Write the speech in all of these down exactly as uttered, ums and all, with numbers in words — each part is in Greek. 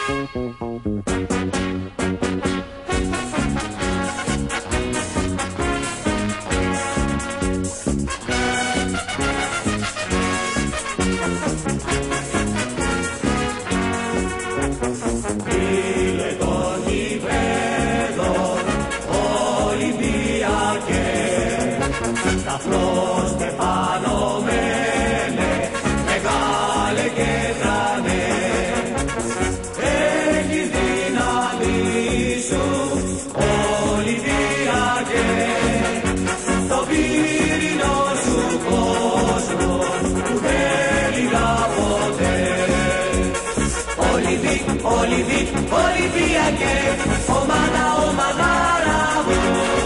Ολυμπιακέ, ομάδα, ομαδάρα μου,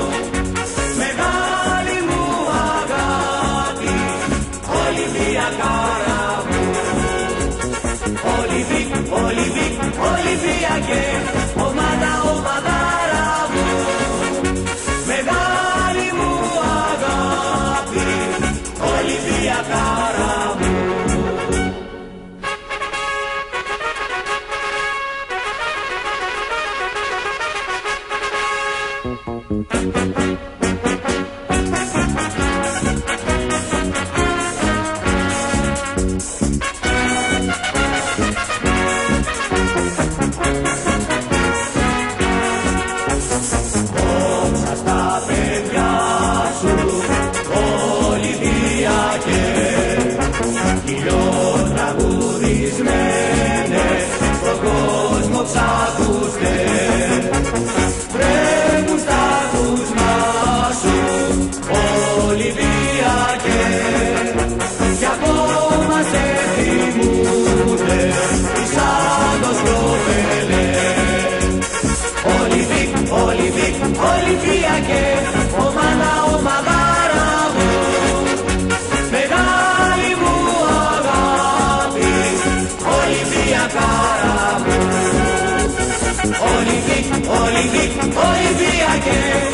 μεγάλη μου αγάπη, Ολυμπιακάρα μου. Ολυμπικ, Ολυμπικ, Ολυμπιακέ, ομάδα, ομαδάρα μου, μεγάλη μου αγάπη, Ολυμπιακάρα μου. Ολυμπιακέ, ομάδα, ομαδάρα μου, μεγάλη μου αγάπη, Ολυμπιακάρα μου. Ολυμπικ, Ολυμπικ, Ολυμπιακέ.